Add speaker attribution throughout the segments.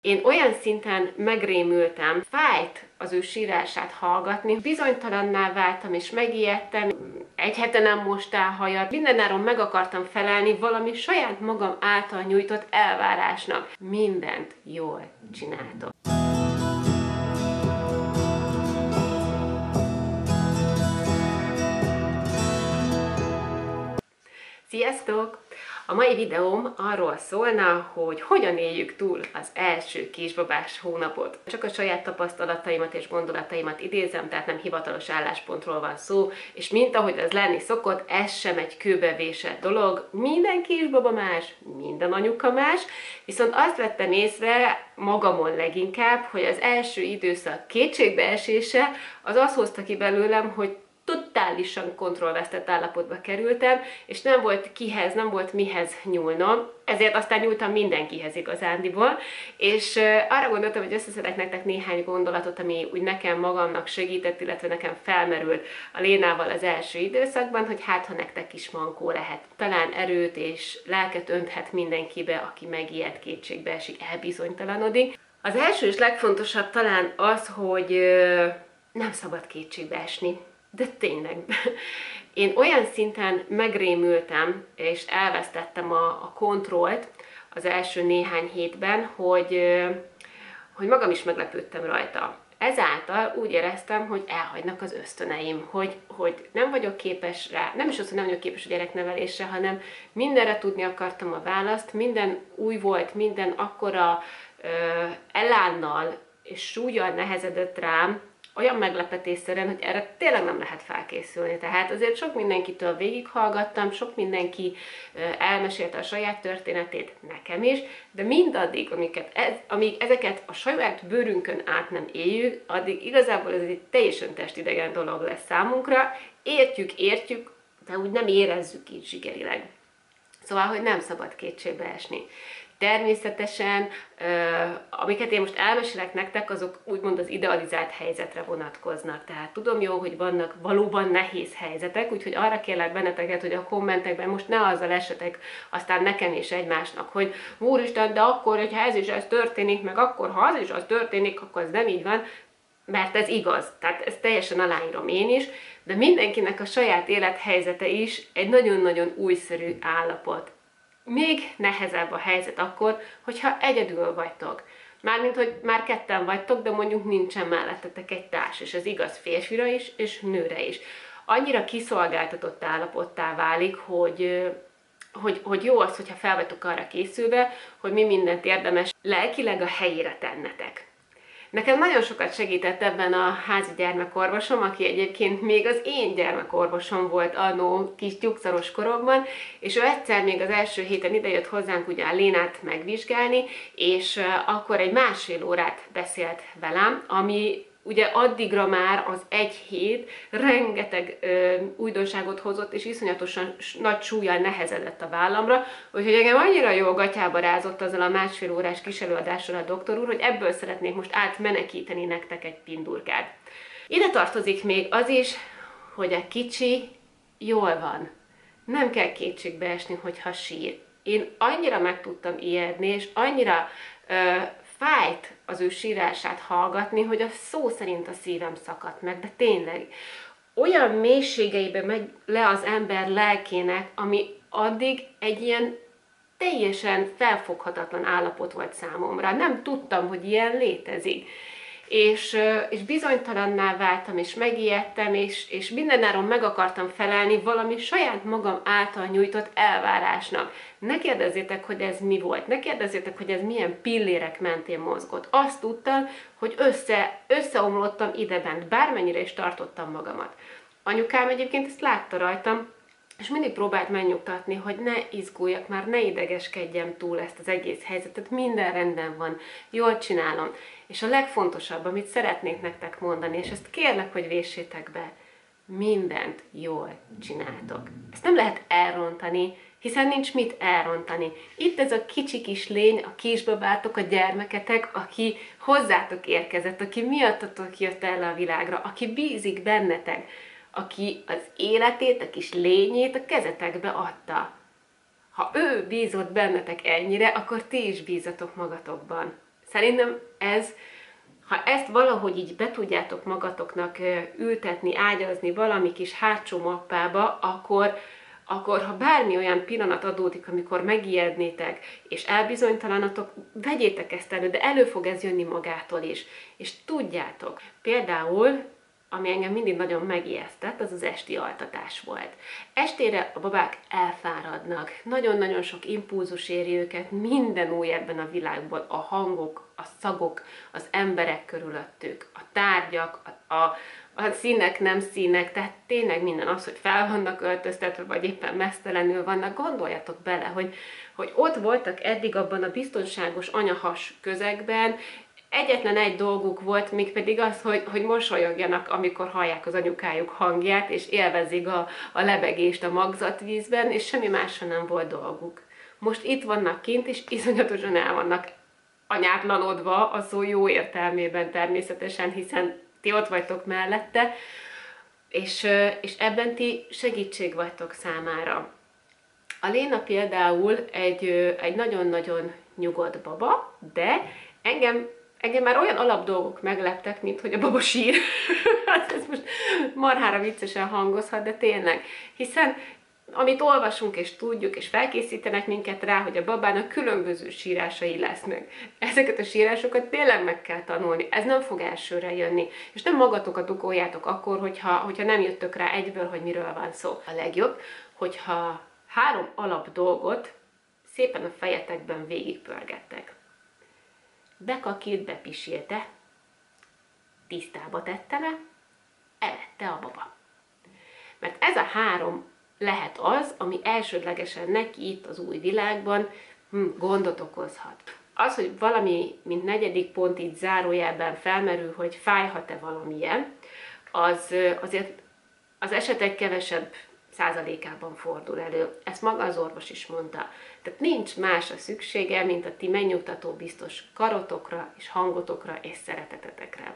Speaker 1: Én olyan szinten megrémültem, fájt az ő sírását hallgatni, bizonytalanná váltam és megijedtem, egy hete nem mostál hajat, mindenáron meg akartam felelni valami saját magam által nyújtott elvárásnak. Mindent jól csináltok. Sziasztok! A mai videóm arról szólna, hogy hogyan éljük túl az első kisbabás hónapot. Csak a saját tapasztalataimat és gondolataimat idézem, tehát nem hivatalos álláspontról van szó, és mint ahogy ez lenni szokott, ez sem egy kőbevésett dolog. Minden kisbaba más, minden anyuka más, viszont azt vettem észre magamon leginkább, hogy az első időszak kétségbeesése az azt hozta ki belőlem, hogy totálisan kontrollvesztett állapotba kerültem, és nem volt kihez, nem volt mihez nyúlnom, ezért aztán nyúltam mindenkihez igazándiból, és arra gondoltam, hogy összeszedek nektek néhány gondolatot, ami úgy nekem magamnak segített, illetve nekem felmerült a Lénával az első időszakban, hogy hát, ha nektek is mankó lehet. Talán erőt és lelket önthet mindenkibe, aki megijed, kétségbe esik, elbizonytalanodik. Az első és legfontosabb talán az, hogy nem szabad kétségbe esni. De tényleg, én olyan szinten megrémültem, és elvesztettem a kontrollt az első néhány hétben, hogy magam is meglepődtem rajta. Ezáltal úgy éreztem, hogy elhagynak az ösztöneim, hogy nem vagyok képes rá, nem is az, hogy nem vagyok képes a gyereknevelésre, hanem mindenre tudni akartam a választ, minden új volt, minden akkora elánnal és súllyal nehezedett rám, olyan meglepetésszerűen, hogy erre tényleg nem lehet felkészülni. Tehát azért sok mindenkitől végighallgattam, sok mindenki elmesélte a saját történetét nekem is, de mindaddig, amíg ezeket a saját bőrünkön át nem éljük, addig igazából ez egy teljesen testidegen dolog lesz számunkra. Értjük, de úgy nem érezzük így zsigerileg. Szóval, hogy nem szabad kétségbe esni. Természetesen, amiket én most elmesélek nektek, azok úgymond az idealizált helyzetre vonatkoznak. Tehát tudom jó, hogy vannak valóban nehéz helyzetek, úgyhogy arra kérlek benneteket, hogy a kommentekben most ne azzal esetek aztán nekem és egymásnak, hogy úristen, de akkor, hogyha ez is ez történik, meg akkor, ha az is az történik, akkor ez nem így van, mert ez igaz. Tehát ezt teljesen aláírom én is, de mindenkinek a saját élethelyzete is egy nagyon-nagyon újszerű állapot. Még nehezebb a helyzet akkor, hogyha egyedül vagytok. Mármint, hogy már ketten vagytok, de mondjuk nincsen mellettetek egy társ, és ez igaz férfira is, és nőre is. Annyira kiszolgáltatott állapottá válik, hogy jó az, hogyha fel vagytok arra készülve, hogy mi mindent érdemes lelkileg a helyére tennetek. Nekem nagyon sokat segített ebben a házi gyermekorvosom, aki egyébként még az én gyermekorvosom volt annó kis tyúkszaros koromban, és ő egyszer még az első héten idejött hozzánk ugye a Lénát megvizsgálni, és akkor egy másfél órát beszélt velem, ami ugye addigra már az egy hét rengeteg újdonságot hozott, és iszonyatosan nagy súllyal nehezedett a vállamra, úgyhogy engem annyira jó gatyába rázott azzal a másfél órás kis előadással a doktor úr, hogy ebből szeretnék most átmenekíteni nektek egy pindurkát. Ide tartozik még az is, hogy a kicsi jól van. Nem kell kétségbe esni, hogyha sír. Én annyira meg tudtam ijedni, és annyira fájt az ő sírását hallgatni, hogy a szó szerint a szívem szakadt meg, de tényleg olyan mélységeibe megy le az ember lelkének, ami addig egy ilyen teljesen felfoghatatlan állapot volt számomra. Nem tudtam, hogy ilyen létezik. És bizonytalanná váltam, és megijedtem, és mindenáron meg akartam felelni valami saját magam által nyújtott elvárásnak. Ne kérdezzétek, hogy ez mi volt, ne kérdezzétek, hogy ez milyen pillérek mentén mozgott. Azt tudtam, hogy összeomlottam idebent, bármennyire is tartottam magamat. Anyukám egyébként ezt látta rajtam, és mindig próbált megnyugtatni, hogy ne izguljak már, ne idegeskedjem túl ezt az egész helyzetet, minden rendben van, jól csinálom. És a legfontosabb, amit szeretnék nektek mondani, és ezt kérlek, hogy véssétek be, mindent jól csináltok. Ezt nem lehet elrontani, hiszen nincs mit elrontani. Itt ez a kicsi kis lény, a kisbabátok, a gyermeketek, aki hozzátok érkezett, aki miattatok jött el a világra, aki bízik bennetek, aki az életét, a kis lényét a kezetekbe adta. Ha ő bízott bennetek ennyire, akkor ti is bízatok magatokban. Szerintem ha ezt valahogy így be tudjátok magatoknak ültetni, ágyazni valami kis hátsó mappába, akkor ha bármi olyan pillanat adódik, amikor megijednétek, és elbizonytalanatok, vegyétek ezt elő, de elő fog ez jönni magától is. És tudjátok, például, ami engem mindig nagyon megijesztett, az az esti altatás volt. Estére a babák elfáradnak, nagyon-nagyon sok impulzus éri őket, minden új ebben a világban, a hangok, a szagok, az emberek körülöttük, a tárgyak, a színek, nem színek, tehát tényleg minden az, hogy fel vannak öltöztetve, vagy éppen meztelenül vannak, gondoljatok bele, hogy ott voltak eddig abban a biztonságos anyahas közegben, egyetlen egy dolguk volt, mégpedig az, hogy mosolyogjanak, amikor hallják az anyukájuk hangját, és élvezik a lebegést a magzatvízben, és semmi másra nem volt dolguk. Most itt vannak kint, és iszonyatosan el vannak anyátlanodva, a szó jó értelmében természetesen, hiszen ti ott vagytok mellette, és ebben ti segítség vagytok számára. A Léna például egy nagyon-nagyon nyugodt baba, de engem már olyan alapdolgok megleptek, mint hogy a baba sír. Hát ez most marhára viccesen hangozhat, de tényleg. Hiszen amit olvasunk és tudjuk, és felkészítenek minket rá, hogy a babának különböző sírásai lesznek. Ezeket a sírásokat tényleg meg kell tanulni. Ez nem fog elsőre jönni. És nem magatokat ugoljátok akkor, hogyha nem jöttök rá egyből, hogy miről van szó. A legjobb, hogyha 3 alap dolgot szépen a fejetekben végigpörgettek. Bekakilt, bepisilte, tisztába tettene, evette a baba. Mert ez a 3 lehet az, ami elsődlegesen neki itt az új világban gondot okozhat. Az, hogy valami, mint 4. pont itt zárójelben felmerül, hogy fájhat-e valamilyen, az azért az esetek kevesebb százalékában fordul elő. Ezt maga az orvos is mondta. Tehát nincs másra szüksége, mint a ti megnyugtató biztos karotokra és hangotokra és szeretetetekre.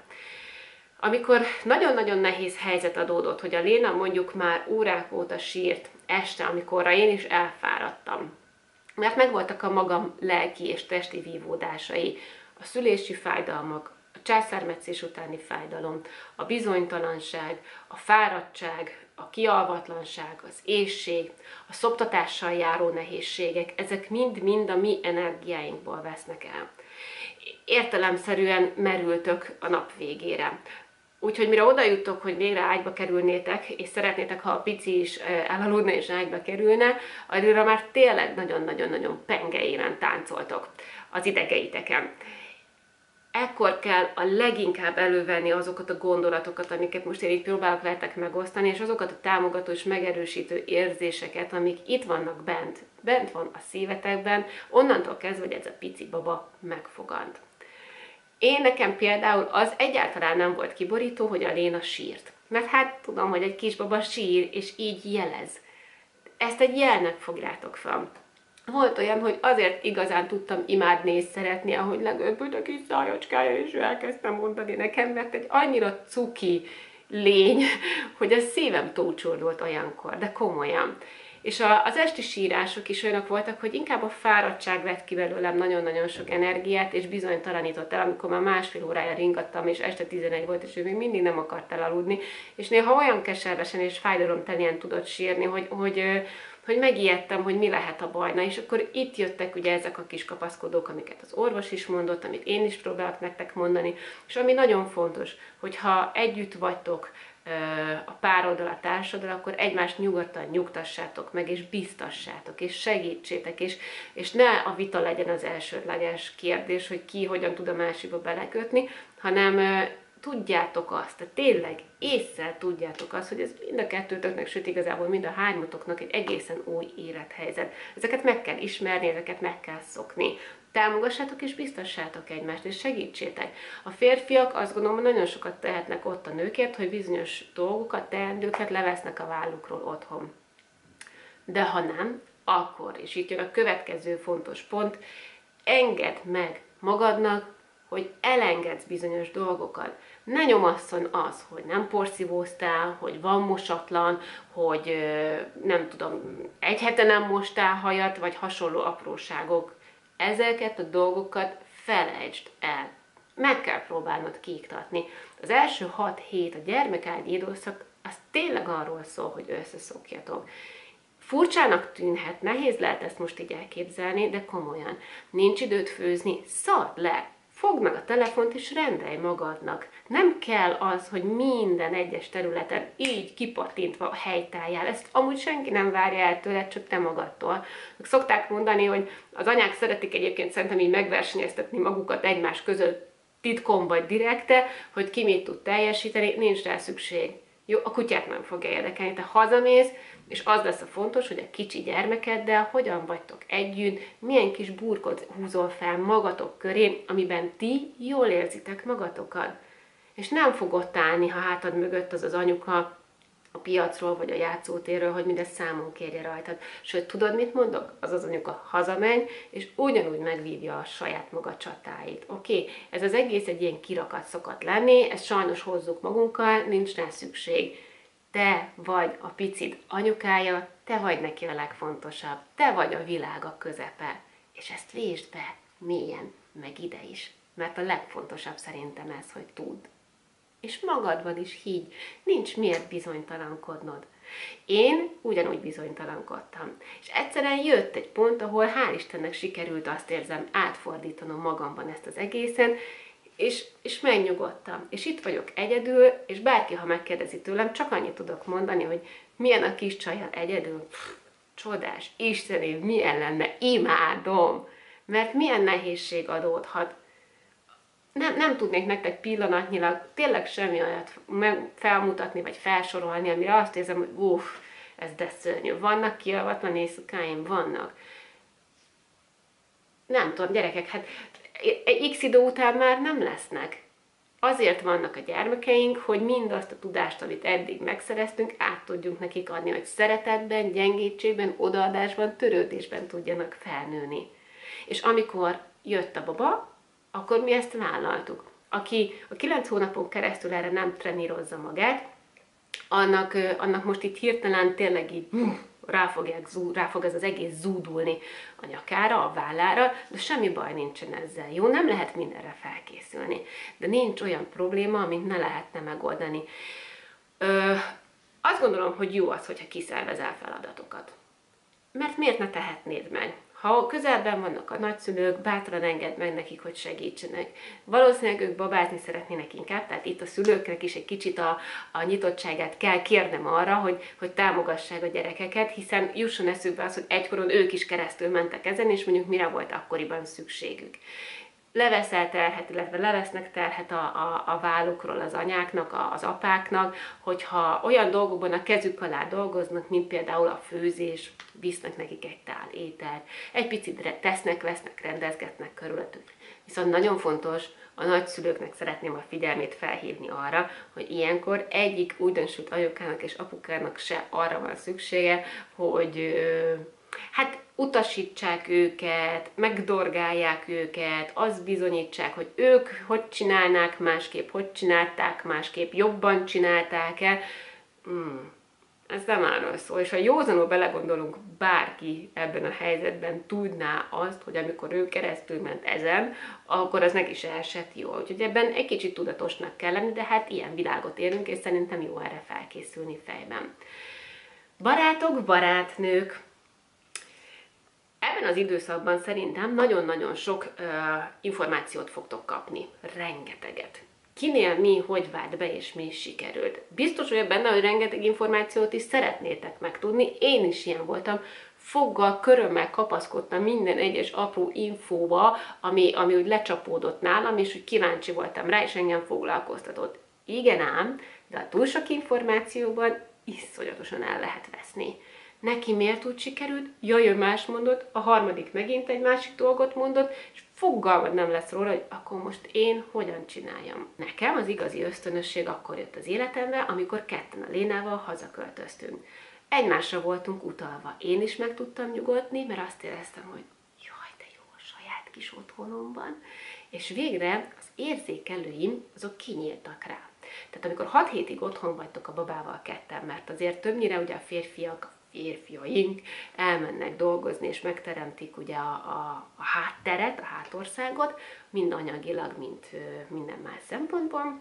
Speaker 1: Amikor nagyon-nagyon nehéz helyzet adódott, hogy a Léna mondjuk már órák óta sírt este, amikorra én is elfáradtam, mert megvoltak a magam lelki és testi vívódásai, a szülési fájdalmak, a császármetszés utáni fájdalom, a bizonytalanság, a fáradtság, a kialvatlanság, az éhség, a szoptatással járó nehézségek, ezek mind-mind a mi energiáinkból vesznek el. Értelemszerűen merültök a nap végére. Úgyhogy mire oda juttok, hogy végre ágyba kerülnétek, és szeretnétek, ha a pici is elaludna és ágyba kerülne, addigra már tényleg nagyon-nagyon-nagyon pengeéren táncoltok az idegeiteken. Ekkor kell a leginkább elővenni azokat a gondolatokat, amiket most én így próbálok veletek megosztani, és azokat a támogató és megerősítő érzéseket, amik itt vannak bent van a szívetekben, onnantól kezdve, hogy ez a pici baba megfogant. Nekem például az egyáltalán nem volt kiborító, hogy a Léna sírt. Mert hát tudom, hogy egy kisbaba sír, és így jelez. Ezt egy jelnek fogjátok fel. Volt olyan, hogy azért igazán tudtam imádni és szeretni, ahogy legöbbült a kis szájacskája, és ő elkezdte mondani nekem, mert egy annyira cuki lény, hogy a szívem tócsordult olyankor, de komolyan. És az esti sírások is olyanok voltak, hogy inkább a fáradtság vett ki belőlem nagyon-nagyon sok energiát, és bizonytalanított el, amikor már 1,5 órája ringattam, és este 11 volt, és ő még mindig nem akart elaludni. És néha olyan keservesen és fájdalomteljen tudott sírni, hogy megijedtem, hogy mi lehet a baj. Na, és akkor itt jöttek ugye ezek a kis kapaszkodók, amiket az orvos is mondott, amit én is próbálok nektek mondani, és ami nagyon fontos, hogyha együtt vagytok a pároddal, a társaddal, akkor egymást nyugodtan nyugtassátok meg, és biztassátok, és segítsétek, és ne a vita legyen az elsődleges kérdés, hogy ki hogyan tud a másikba belekötni, hanem tudjátok azt, tehát tényleg ésszel tudjátok azt, hogy ez mind a kettőtöknek, sőt igazából mind a 3-toknak egy egészen új élethelyzet. Ezeket meg kell ismerni, ezeket meg kell szokni. Támogassátok és biztassátok egymást, és segítsétek. A férfiak azt gondolom, hogy nagyon sokat tehetnek ott a nőkért, hogy bizonyos dolgokat, teendőket levesznek a vállukról otthon. De ha nem, akkor, és itt jön a következő fontos pont, engedd meg magadnak, hogy elengedsz bizonyos dolgokat. Ne nyomasszon az, hogy nem porszívóztál, hogy van mosatlan, hogy nem tudom, egy hete nem mostál hajat, vagy hasonló apróságok. Ezeket a dolgokat felejtsd el. Meg kell próbálnod kiiktatni. Az első 6 hét a gyermekágyi időszak, az tényleg arról szól, hogy összeszokjatok. Furcsának tűnhet, nehéz lehet ezt most így elképzelni, de komolyan. Nincs időt főzni, szard le! Fogd meg a telefont és rendelj magadnak. Nem kell az, hogy minden egyes területen így kipattintva helytálljál. Ezt amúgy senki nem várja el tőled, csak te magadtól. Szokták mondani, hogy az anyák szeretik egyébként szerintem így megversenyeztetni magukat egymás között titkon vagy direkte, hogy ki mit tud teljesíteni, nincs rá szükség. Jó, a kutyát nem fogja érdekelni, te hazamész, és az lesz a fontos, hogy a kicsi gyermekeddel hogyan vagytok együtt, milyen kis burkot húzol fel magatok köré, amiben ti jól érzitek magatokat. És nem fog ott állni, ha hátad mögött az az anyuka a piacról vagy a játszótérről, hogy mindezt számon kérje rajtad. Sőt, tudod, mit mondok? Az az anyuka hazamegy, és ugyanúgy megvívja a saját maga csatáit. Oké? Ez az egész egy ilyen kirakat szokott lenni, ezt sajnos hozzuk magunkkal, nincs rá szükség. Te vagy a picit anyukája, te vagy neki a legfontosabb, te vagy a világ a közepe. És ezt vésd be mélyen, meg ide is. Mert a legfontosabb szerintem ez, hogy tudd. És magadban is higgy, nincs miért bizonytalankodnod. Én ugyanúgy bizonytalankodtam. És egyszerűen jött egy pont, ahol hál' Istennek sikerült, azt érzem, átfordítanom magamban ezt az egészen, és megnyugodtam. És itt vagyok egyedül, és bárki, ha megkérdezi tőlem, csak annyit tudok mondani, hogy milyen a kis csajjal egyedül. Csodás, Istenév, milyen lenne, imádom! Mert milyen nehézség adódhat. Nem tudnék nektek pillanatnyilag tényleg semmi olyat felmutatni, vagy felsorolni, amire azt érzem, hogy ez de szörnyű. Vannak kialvatlan éjszakáim? Vannak. Nem tudom, gyerekek, hát x idő után már nem lesznek. Azért vannak a gyermekeink, hogy mindazt a tudást, amit eddig megszereztünk, át tudjunk nekik adni, hogy szeretetben, gyengétségben, odaadásban, törődésben tudjanak felnőni. És amikor jött a baba, akkor mi ezt vállaltuk. Aki a 9 hónapon keresztül erre nem trenírozza magát, annak most itt hirtelen tényleg így rá fog ez az egész zúdulni a nyakára, a vállára, de semmi baj nincsen ezzel. Jó, nem lehet mindenre felkészülni, de nincs olyan probléma, amit ne lehetne megoldani. Azt gondolom, hogy jó az, hogyha kiszervezel feladatokat. Mert miért ne tehetnéd meg? Ha közelben vannak a nagyszülők, bátran engedd meg nekik, hogy segítsenek. Valószínűleg ők babázni szeretnének inkább, tehát itt a szülőknek is egy kicsit a nyitottságát kell kérnem arra, hogy támogassák a gyerekeket, hiszen jusson eszükbe az, hogy egykoron ők is keresztül mentek ezen, és mondjuk mire volt akkoriban szükségük. Leveszel terhet, illetve levesznek terhet a vállukról az anyáknak, az apáknak, hogyha olyan dolgokban a kezük alá dolgoznak, mint például a főzés, visznek nekik egy tál ételt, egy picit tesznek, vesznek, rendezgetnek körülöttük. Viszont nagyon fontos, a nagyszülőknek szeretném a figyelmét felhívni arra, hogy ilyenkor egyik újdonsült anyukának és apukának se arra van szüksége, hogy utasítsák őket, megdorgálják őket, azt bizonyítsák, hogy ők hogy csinálnák másképp, hogy csinálták másképp, jobban csinálták-e. Ez nem arról szól, és ha józanul belegondolunk, bárki ebben a helyzetben tudná azt, hogy amikor ő keresztül ment ezen, akkor az neki se esett jól. Úgyhogy ebben egy kicsit tudatosnak kell lenni, de hát ilyen világot élünk, és szerintem jó erre felkészülni fejben. Barátok, barátnők, ebben az időszakban szerintem nagyon-nagyon sok információt fogtok kapni. Rengeteget. Kinél mi, hogy vált be, és mi sikerült. Biztos vagyok benne, hogy rengeteg információt is szeretnétek megtudni. Én is ilyen voltam. Foggal, körömmel kapaszkodtam minden egyes apró infóba, ami úgy lecsapódott nálam, és úgy kíváncsi voltam rá, és engem foglalkoztatott. Igen ám, de a túl sok információban iszonyatosan el lehet veszni. Neki miért úgy sikerült? Jaj, ő más mondott, a harmadik megint egy másik dolgot mondott, és fogalmad nem lesz róla, hogy akkor most én hogyan csináljam. Nekem az igazi ösztönösség akkor jött az életembe, amikor ketten a Lénával hazaköltöztünk. Egymásra voltunk utalva. Én is meg tudtam nyugodni, mert azt éreztem, hogy jaj, de jó a saját kis otthonomban. És végre az érzékelőim, azok kinyíltak rá. Tehát amikor 6 hétig otthon vagytok a babával ketten, mert azért többnyire ugye a férfiak férfiaink elmennek dolgozni, és megteremtik ugye a hátteret, a hátországot, mind anyagilag, mind minden más szempontból.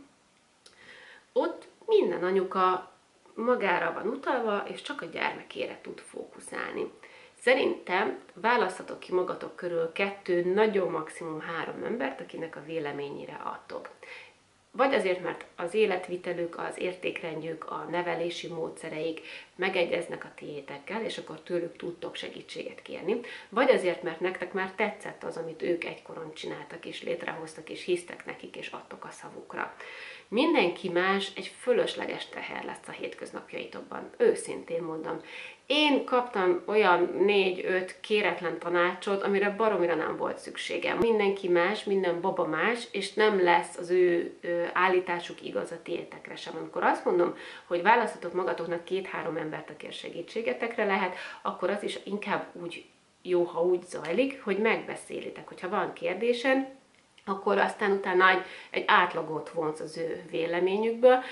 Speaker 1: Ott minden anyuka magára van utalva, és csak a gyermekére tud fókuszálni. Szerintem választhatok ki magatok körül 2, nagyon maximum 3 embert, akinek a véleményére adtok. Vagy azért, mert az életvitelük, az értékrendjük, a nevelési módszereik megegyeznek a tiétekkel, és akkor tőlük tudtok segítséget kérni. Vagy azért, mert nektek már tetszett az, amit ők egykoron csináltak, és létrehoztak, és hisztek nekik, és adtok a szavukra. Mindenki más egy fölösleges teher lesz a hétköznapjaitokban. Őszintén mondom. Én kaptam olyan 4-5 kéretlen tanácsot, amire baromira nem volt szükségem. Mindenki más, minden baba más, és nem lesz az ő állításuk igaz a tiétekre sem. Amikor azt mondom, hogy választhatok magatoknak 2-3 embert, aki a segítségetekre lehet, akkor az is inkább úgy jó, ha úgy zajlik, hogy megbeszélitek. Hogyha van kérdésen, akkor aztán utána egy átlagot vonz az ő véleményükből,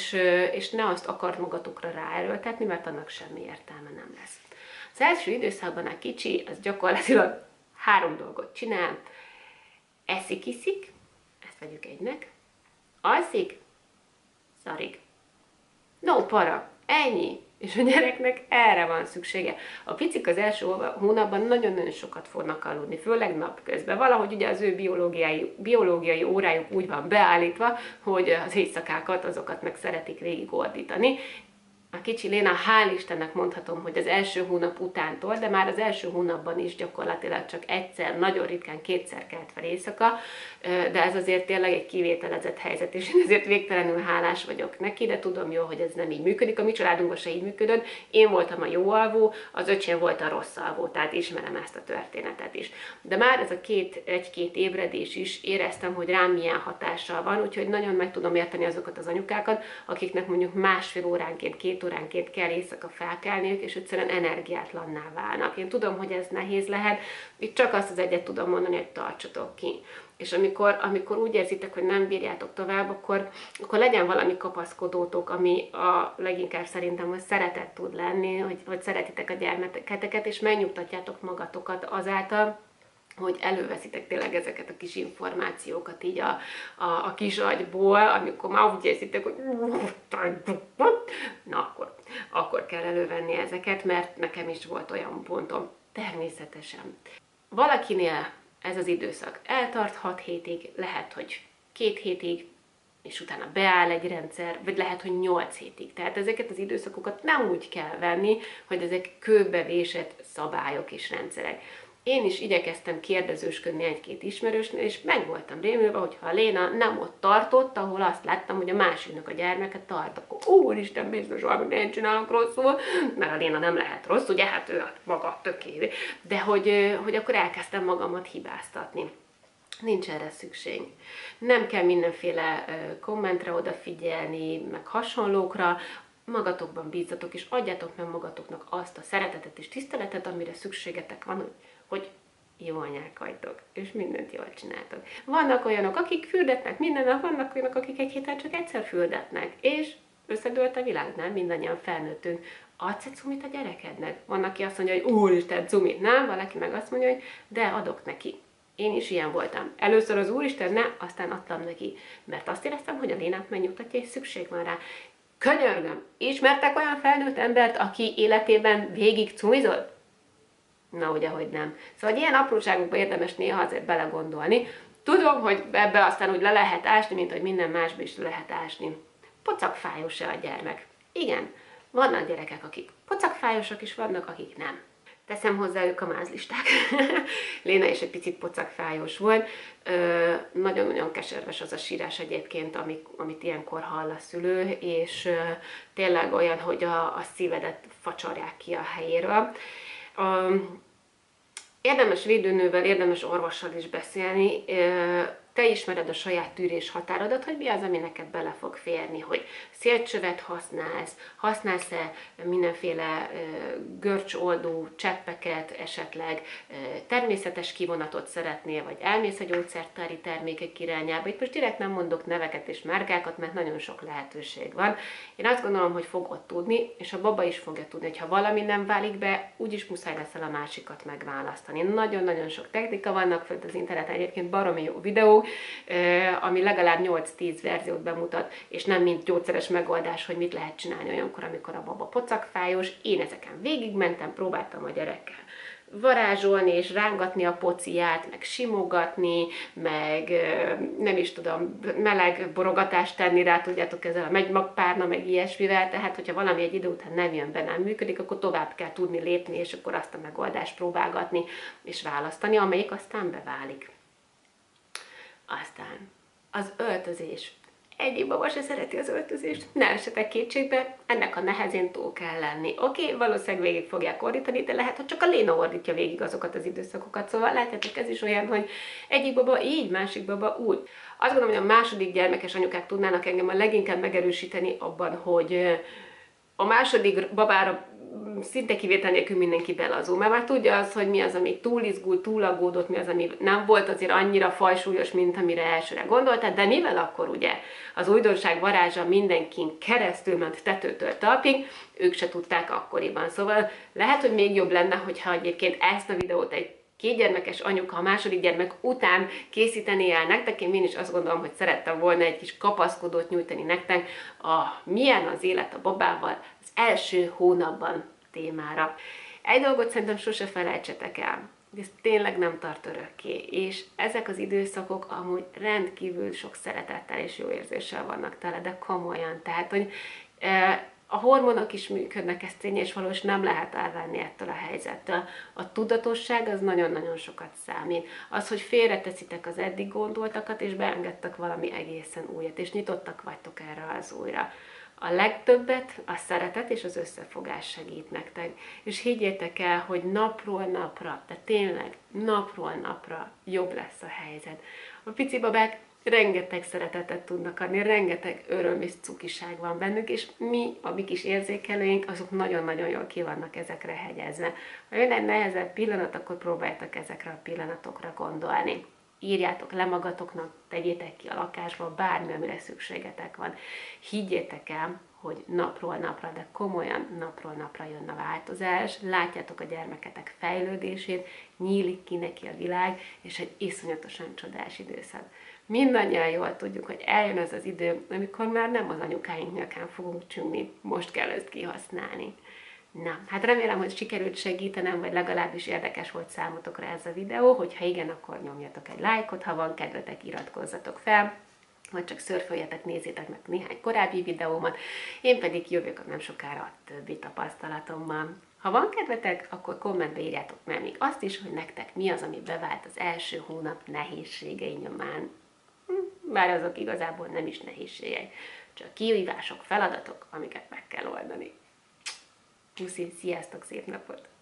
Speaker 1: és ne azt akart magatokra ráerőltetni, mert annak semmi értelme nem lesz. Az első időszakban a kicsi, az gyakorlatilag 3 dolgot csinál. Eszik-iszik, ezt vegyük egynek, alszik, szarik. No para, ennyi. És a gyereknek erre van szüksége. A picik az első hónapban nagyon-nagyon sokat fognak aludni, főleg napközben. Valahogy ugye az ő biológiai órájuk úgy van beállítva, hogy az éjszakákat, azokat meg szeretik végigordítani. A kicsi Léna, hál' Istennek mondhatom, hogy az első hónap utántól, de már az első hónapban is gyakorlatilag csak egyszer, nagyon ritkán 2-szer kelt fel éjszaka, de ez azért tényleg egy kivételezett helyzet, és én ezért végtelenül hálás vagyok neki, de tudom jól, hogy ez nem így működik. A mi családunkban se így működött. Én voltam a jó alvó, az öcsém volt a rossz alvó, tehát ismerem ezt a történetet is. De már ez a 1-2 ébredés is éreztem, hogy rám milyen hatással van, úgyhogy nagyon meg tudom érteni azokat az anyukákat, akiknek mondjuk 1,5 óránként, 2 óránként kell éjszaka felkelniük, és egyszerűen energiátlanná válnak. Én tudom, hogy ez nehéz lehet, itt csak azt az egyet tudom mondani, hogy tartsatok ki. És amikor úgy érzitek, hogy nem bírjátok tovább, akkor legyen valami kapaszkodótok, ami a leginkább szerintem, hogy szeretet tud lenni, hogy szeretitek a gyermeketeket, és megnyugtatjátok magatokat azáltal, hogy előveszitek tényleg ezeket a kis információkat így a kis agyból, amikor már úgy érzitek, hogy na akkor kell elővenni ezeket, mert nekem is volt olyan pontom. Természetesen. Valakinél ez az időszak eltart 6 hétig, lehet, hogy 2 hétig, és utána beáll egy rendszer, vagy lehet, hogy 8 hétig. Tehát ezeket az időszakokat nem úgy kell venni, hogy ezek kőbevésett szabályok és rendszerek. Én is igyekeztem kérdezősködni 1-2 ismerősnél, és meg voltam rémülve, hogyha a Léna nem ott tartott, ahol azt láttam, hogy a másiknak a gyermeke tart, akkor úristen, biztos valamit én csinálok rosszul, mert a Léna nem lehet rossz, ugye, hát ő maga tökéletes, de hogy akkor elkezdtem magamat hibáztatni. Nincs erre szükség. Nem kell mindenféle kommentre odafigyelni, meg hasonlókra, magatokban bízzatok, és adjátok meg magatoknak azt a szeretetet és tiszteletet, amire szükségetek van, hogy jó anyák vagytok, és mindent jól csináltok. Vannak olyanok, akik fürdetnek minden nap, vannak olyanok, akik egy héten csak egyszer fürdetnek, és összedőlt a világ, nem? Mindannyian felnőttünk. Adsz egy cumit a gyerekednek? Van, aki azt mondja, hogy úristen, cumit, nem? Valaki meg azt mondja, hogy de adok neki. Én is ilyen voltam. Először az úristen, ne, aztán adtam neki, mert azt éreztem, hogy a Lénát megnyugtatja, és szükség van rá. Könyörgöm, ismertek olyan felnőtt embert, aki életében végig cumizott? Na, ugye, hogy nem. Szóval ilyen apróságokba érdemes néha azért belegondolni. Tudom, hogy ebbe aztán úgy le lehet ásni, mint hogy minden másba is le lehet ásni. Pocakfájós-e a gyermek? Igen, vannak gyerekek, akik pocakfájosak, és vannak, akik nem. Teszem hozzájuk a mázlisták. Léna is egy picit pocakfájós volt. Nagyon-nagyon keserves az a sírás egyébként, amit ilyenkor hall a szülő, és tényleg olyan, hogy a szívedet facsarják ki a helyéről. Érdemes védőnővel, érdemes orvossal is beszélni. te ismered a saját tűrés határodat, hogy mi az, ami neked bele fog férni, hogy szélcsövet használsz-e mindenféle görcsoldó cseppeket, esetleg természetes kivonatot szeretnél, vagy elmész a gyógyszertári termékek irányába. Itt most direkt nem mondok neveket és márkákat, mert nagyon sok lehetőség van. Én azt gondolom, hogy fogod tudni, és a baba is fogja tudni, hogy ha valami nem válik be, úgyis muszáj leszel a másikat megválasztani. Nagyon-nagyon sok technika vannak fönt az interneten, egyébként baromi jó videó, ami legalább 8-10 verziót bemutat, és nem mint gyógyszeres megoldás, hogy mit lehet csinálni olyankor, amikor a baba pocakfájos. Én ezeken végigmentem, próbáltam a gyerekkel varázsolni és rángatni a pociját, meg simogatni, meg nem is tudom, meleg borogatást tenni rá, tudjátok, ezzel a megymagpárna, meg ilyesmivel, tehát hogyha valami egy idő után nem jön be, nem működik, akkor tovább kell tudni lépni, és akkor azt a megoldást próbálgatni és választani, amelyik aztán beválik. Aztán az öltözés. Egyik baba se szereti az öltözést, ne essetek kétségbe, ennek a nehezén túl kell lenni. Oké, valószínűleg végig fogják ordítani, de lehet, hogy csak a Léna ordítja végig azokat az időszakokat, szóval látjátok, ez is olyan, hogy egyik baba így, másik baba úgy. Azt gondolom, hogy a második gyermekes anyukák tudnának engem a leginkább megerősíteni abban, hogy a második babára szinte kivétel nélkül mindenki belazul, mert már tudja az, hogy mi az, ami túl izgult, túl aggódott, mi az, ami nem volt azért annyira fajsúlyos, mint amire elsőre gondoltad, de mivel akkor ugye az újdonság varázsa mindenkin keresztül ment tetőtől talpig, ők se tudták akkoriban. Szóval lehet, hogy még jobb lenne, hogyha egyébként ezt a videót egy kétgyermekes anyuka a második gyermek után készíteni el nektek. Én is azt gondolom, hogy szerettem volna egy kis kapaszkodót nyújtani nektek a milyen az élet a babával az első hónapban témára. Egy dolgot szerintem sose felejtsetek el, hogy ez tényleg nem tart örökké, és ezek az időszakok amúgy rendkívül sok szeretettel és jó érzéssel vannak tele, de komolyan. Tehát, hogy a hormonok is működnek, ez tény és valós, nem lehet elvenni ettől a helyzettől. A tudatosság az nagyon-nagyon sokat számít. Az, hogy félreteszitek az eddig gondoltakat, és beengedtek valami egészen újat, és nyitottak vagytok erre az újra. A legtöbbet a szeretet és az összefogás segít nektek. És higgyétek el, hogy napról napra, de tényleg napról napra jobb lesz a helyzet. A pici babák rengeteg szeretetet tudnak adni, rengeteg öröm és cukiság van bennük, és mi, a mi kis érzékelőink, azok nagyon-nagyon jól ki vannak ezekre hegyezve. Ha jön egy nehezebb pillanat, akkor próbáljátok ezekre a pillanatokra gondolni. Írjátok le magatoknak, tegyétek ki a lakásba, bármi, amire szükségetek van. Higgyétek el, hogy napról napra, de komolyan napról napra jön a változás, látjátok a gyermeketek fejlődését, nyílik ki neki a világ, és egy iszonyatosan csodás időszak. Mindannyian jól tudjuk, hogy eljön az az idő, amikor már nem az anyukáink nyakán fogunk csüngni, most kell ezt kihasználni. Na, hát remélem, hogy sikerült segítenem, vagy legalábbis érdekes volt számotokra ez a videó, hogyha igen, akkor nyomjatok egy lájkot, ha van kedvetek, iratkozzatok fel, vagy csak szörföljetek, nézzétek meg néhány korábbi videómat, én pedig jövök nem sokára a többi tapasztalatommal. Ha van kedvetek, akkor kommentbe írjátok meg még azt is, hogy nektek mi az, ami bevált az első hónap nehézségei nyomán. Bár azok igazából nem is nehézségek, csak kihívások, feladatok, amiket meg kell oldani. Puszi, sziasztok, szép napot!